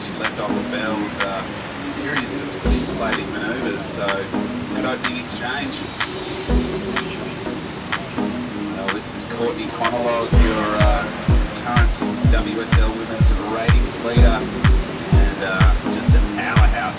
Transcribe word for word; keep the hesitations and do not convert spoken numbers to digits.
she left off of Bell's uh, series of scintillating manoeuvres, so good opening exchange. Well, this is Courtney Conolog, your uh, current W S L Women's Ratings leader, and uh, just a powerhouse.